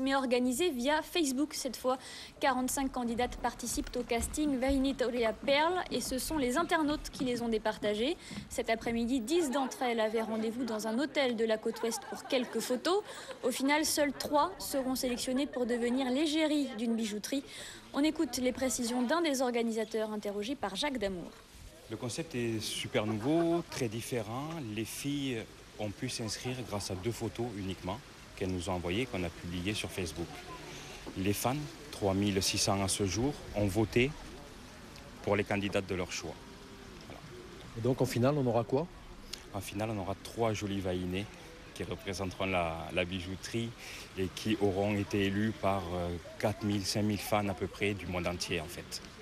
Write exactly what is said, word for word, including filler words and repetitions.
mais organisé via Facebook cette fois. quarante-cinq candidates participent au casting Vainitoria Pearl et ce sont les internautes qui les ont départagées. Cet après-midi, dix d'entre elles avaient rendez-vous dans un hôtel de la côte ouest pour quelques photos. Au final, seules trois seront sélectionnées pour devenir l'égérie d'une bijouterie. On écoute les précisions d'un des organisateurs interrogé par Jacques Damour. Le concept est super nouveau, très différent. Les filles ont pu s'inscrire grâce à deux photos uniquement qu'elles nous ont envoyées, qu'on a publiées sur Facebook. Les fans, trois mille six cents à ce jour, ont voté pour les candidates de leur choix. Voilà. Et donc en finale, on aura quoi? En finale, on aura trois jolies vaïnées qui représenteront la, la bijouterie et qui auront été élus par quatre mille, cinq mille fans à peu près du monde entier en fait.